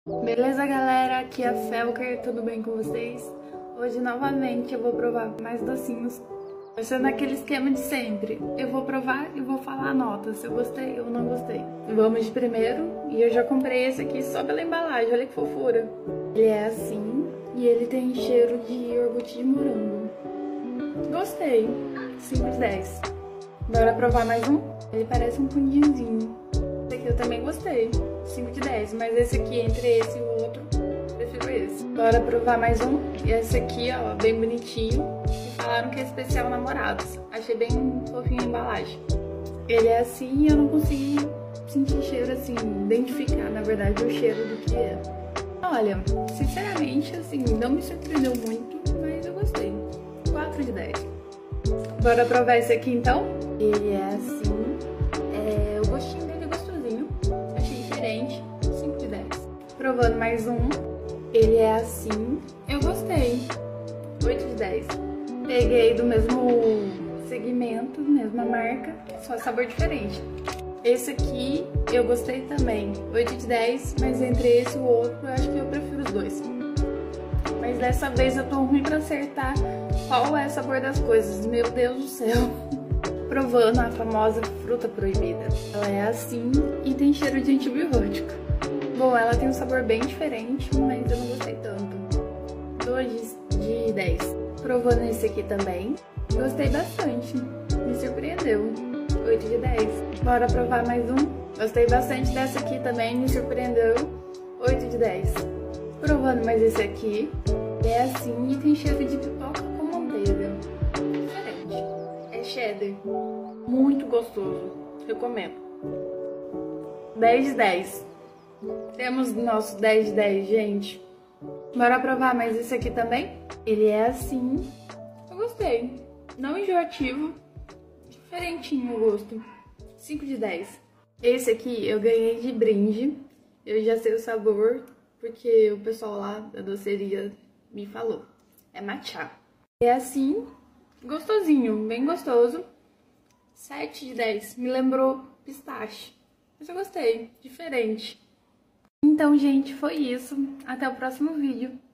Beleza, galera? Aqui é a Felker, tudo bem com vocês? Hoje, novamente, eu vou provar mais docinhos. Sendo aquele esquema de sempre. Eu vou provar e vou falar a nota, se eu gostei ou não gostei. Vamos de primeiro, e eu já comprei esse aqui só pela embalagem, olha que fofura. Ele é assim, e ele tem cheiro de iogurte de morango. Gostei, 5 de 10. Bora provar mais um? Ele parece um pudinzinho. Esse aqui eu também gostei, 5 de 10, mas esse aqui, entre esse e o outro, prefiro esse. Bora provar mais um? E esse aqui, ó, bem bonitinho. E falaram que é especial namorados. Achei bem fofinho a embalagem. Ele é assim e eu não consegui sentir cheiro assim, identificar, na verdade, o cheiro do que é. Olha, sinceramente, assim, não me surpreendeu muito, mas eu gostei. 4 de 10. Bora provar esse aqui, então? Ele é assim, o gostinho dele é gostosinho, achei diferente, 5 de 10. Provando mais um, ele é assim, eu gostei, 8 de 10. Peguei do mesmo segmento, mesma marca, só sabor diferente. Esse aqui eu gostei também, 8 de 10, mas entre esse e o outro eu acho que eu prefiro os dois. Mas dessa vez eu tô ruim pra acertar qual é o sabor das coisas, meu Deus do céu. Provando a famosa fruta proibida. Ela é assim e tem cheiro de antibiótico. Bom, ela tem um sabor bem diferente, mas eu não gostei tanto. 2 de 10. Provando esse aqui também, gostei bastante, me surpreendeu. 8 de 10. Bora provar mais um? Gostei bastante dessa aqui também, me surpreendeu. 8 de 10. Provando mais esse aqui, é assim e tem cheiro de pipoca com manteiga. Diferente. É cheddar. Muito gostoso. Recomendo. 10 de 10. Temos nosso 10 de 10, gente. Bora provar mais esse aqui também? Ele é assim. Eu gostei. Não enjoativo. Diferentinho o gosto. 5 de 10. Esse aqui eu ganhei de brinde. Eu já sei o sabor, porque o pessoal lá da doceria me falou. É matcha. É assim, gostosinho, bem gostoso. 7 de 10. Me lembrou pistache. Mas eu gostei, diferente. Então, gente, foi isso. Até o próximo vídeo.